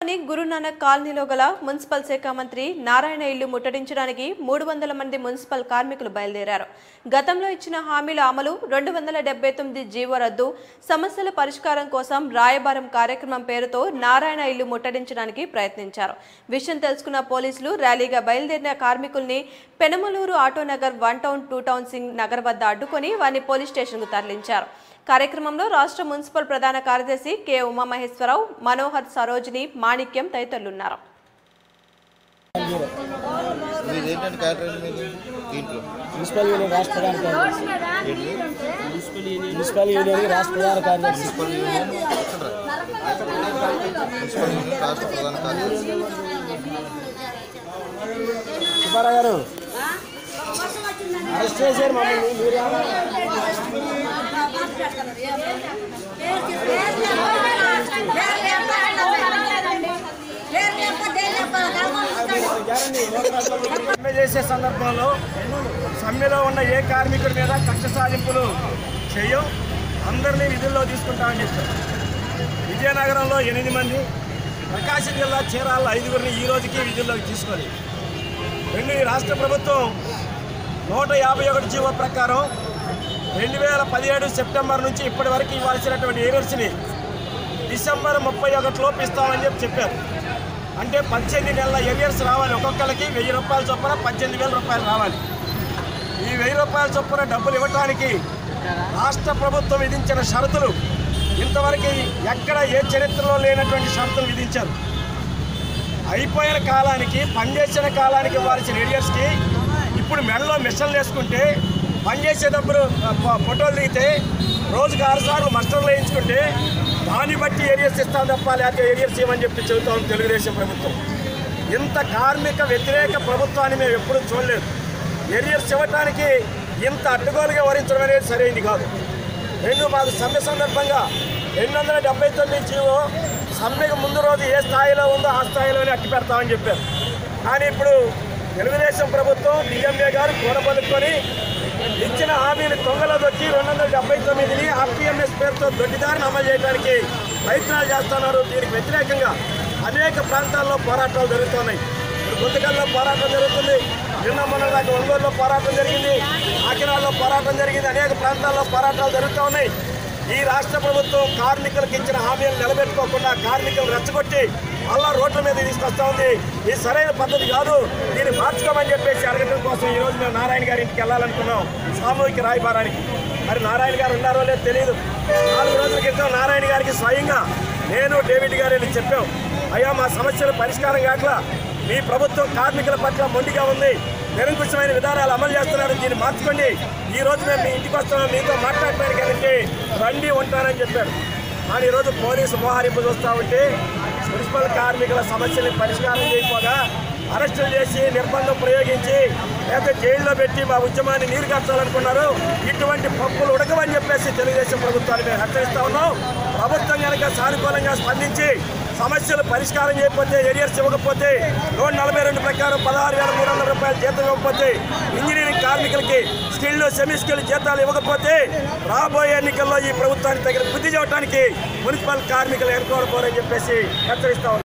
గురునానక్ కాలనీలో గల మున్సిపల్ శాఖ మంత్రి నారాయణ ఇల్లు ముట్టడించడానికి 300 మంది మున్సిపల్ కార్మికులు బయలుదేరారు. గతంలో ఇచ్చిన హామీల అమలు, 279 జీవో రద్దు, సమస్యల పరిష్కారం కోసం రాయబారం కార్యక్రమం పేరుతో నారాయణ ఇల్లు ముట్టడించడానికి ప్రయత్నించారు. విషయం తెలుసుకున్న పోలీసులు ర్యాలీగా బయలుదేరిన కార్మికుల్ని పెనమలూరు ఆటోనగర్ 1 టౌన్ 2 టౌన్ సింగ్ నగర్ వద్ద అడ్డుకొని వారిని పోలీస్ స్టేషన్కు తరలించారు. కార్యక్రమంలో రాష్ట్ర మున్సిపల్ ప్రధాన కార్యదర్శి కె ఉమామహేశ్వరరావు, మనోహర్, సరోజిని, మాణిక్యం తదితరులు ఉన్నారు. సమ్మె చేసే సందర్భంలో సమ్మెలో ఉన్న ఏ కార్మికుడి మీద కక్ష సాధింపులు చేయం, అందరినీ విధుల్లో తీసుకుంటామని చెప్పారు. విజయనగరంలో 8 మంది, ప్రకాశం జిల్లా చీరాల్లో 5గురిని ఈ రోజుకి విధుల్లోకి తీసుకోవాలి. ఈ రాష్ట్ర ప్రభుత్వం 151 జీవో ప్రకారం 2017 సెప్టెంబర్ నుంచి ఇప్పటి వరకు ఇవ్వాల్సినటువంటి ఏరియర్స్ని డిసెంబర్ 31 లోపు ఇస్తామని చెప్పారు. అంటే 18 నెలల ఏరియర్స్ రావాలి. ఒక్కొక్కరికి 1000 రూపాయల చొప్పున 18,000 రూపాయలు రావాలి. ఈ 1000 రూపాయల చొప్పున డబ్బులు ఇవ్వడానికి రాష్ట్ర ప్రభుత్వం విధించిన షరతులు ఇంతవరకు ఎక్కడ ఏ చరిత్రలో లేనటువంటి షరతులు విధించారు. అయిపోయిన కాలానికి, పనిచేసిన కాలానికి ఇవ్వాల్సిన ఏరియర్స్కి ఇప్పుడు మెడలో మిషన్లు వేసుకుంటే, పనిచేసేటప్పుడు ఫోటోలు దిగితే రోజుకు 6 సార్లు మస్టర్లు వేయించుకుంటే దాన్ని బట్టి ఏరియర్స్ ఇస్తాం తప్ప లేకపోతే ఏరియర్స్ ఇవ్వమని చెప్పి చెబుతాం తెలుగుదేశం ప్రభుత్వం. ఇంత కార్మిక వ్యతిరేక ప్రభుత్వాన్ని మేము ఎప్పుడూ చూడలేదు. ఏరియర్స్ ఇవ్వటానికి ఇంత అడ్డగోలుగా వరించడం అనేది సరైనది కాదు. మాకు సమ్మె సందర్భంగా 279 జీవో సమ్మెకు ముందు రోజు ఏ స్థాయిలో ఉందో ఆ స్థాయిలోనే అట్టి పెడతామని చెప్పారు. కానీ ఇప్పుడు తెలుగుదేశం ప్రభుత్వం డిఎంఏ గారు కూడబలుకొని ఇచ్చిన హామీని తొంగలో దొక్కి 279ని ఆర్టీఎంఎస్ పేరుతో దొడ్డిదారిని అమలు చేయడానికి ప్రయత్నాలు చేస్తున్నారు. దీనికి వ్యతిరేకంగా అనేక ప్రాంతాల్లో పోరాటాలు జరుగుతున్నాయి. గుంతకల్లో పోరాటం జరుగుతుంది, నిన్న మొన్న దాకా ఒంగోలులో పోరాటం జరిగింది, ఆకిరాల్లో పోరాటం జరిగింది, అనేక ప్రాంతాల్లో పోరాటాలు జరుగుతూ ఉన్నాయి. ఈ రాష్ట్ర ప్రభుత్వం కార్మికులకు ఇచ్చిన హామీలు నిలబెట్టుకోకుండా కార్మికులు రెచ్చగొట్టి మళ్ళా రోడ్ల మీద తీసుకొస్తా ఉంది. ఇది సరైన పద్ధతి కాదు, దీన్ని మార్చుకోమని చెప్పేసి అడగడం కోసం ఈరోజు మేము నారాయణ గారి ఇంటికి వెళ్ళాలనుకున్నాం, సామూహిక రాయబారానికి. మరి నారాయణ గారు ఉన్నారో లేదో తెలియదు. 4 రోజుల క్రితం నారాయణ గారికి స్వయంగా నేను, డేవిడ్ గారు వెళ్ళి చెప్పాం, అయ్యా మా సమస్యలు పరిష్కారం కాట్లా, మీ ప్రభుత్వం కార్మికుల పట్ల మొండిగా ఉంది, నిరంకుశమైన విధానాలు అమలు చేస్తున్నారు, దీన్ని మార్చుకోండి, ఈ రోజు మేము మీ ఇంటికి వస్తున్నాం, మీతో మాట్లాడటానికి అంటే రండి ఉంటానని చెప్పారు. కానీ ఈరోజు పోలీసు మోహరింపు చూస్తూ ఉంటే మున్సిపల్ కార్మికుల సమస్యల్ని పరిష్కారం చేయకపోగా అరెస్టులు చేసి, నిర్బంధం ప్రయోగించి, లేకపోతే జైల్లో పెట్టి మా ఉద్యమాన్ని నీరు కట్టాలనుకున్నారు. ఇటువంటి పప్పులు ఉడకవని చెప్పేసి తెలుగుదేశం ప్రభుత్వాన్ని మేము హెచ్చరిస్తా ఉన్నాం. ప్రభుత్వం కనుక సానుకూలంగా స్పందించి సమస్యలు పరిష్కారం చేయకపోతే, ఏరియర్స్ ఇవ్వకపోతే, 142 ప్రకారం 16,300 రూపాయలు జీతం ఇవ్వకపోతే, ఇంజనీరింగ్ కార్మికులకి స్కిల్, సెమీ స్కిల్ జీతాలు ఇవ్వకపోతే రాబోయే ఎన్నికల్లో ఈ ప్రభుత్వానికి తగిన బుద్ధి చెప్పడానికి మున్సిపల్ కార్మికులు ఎన్నుకోకపోరని చెప్పేసి హెచ్చరిస్తా ఉన్నాం.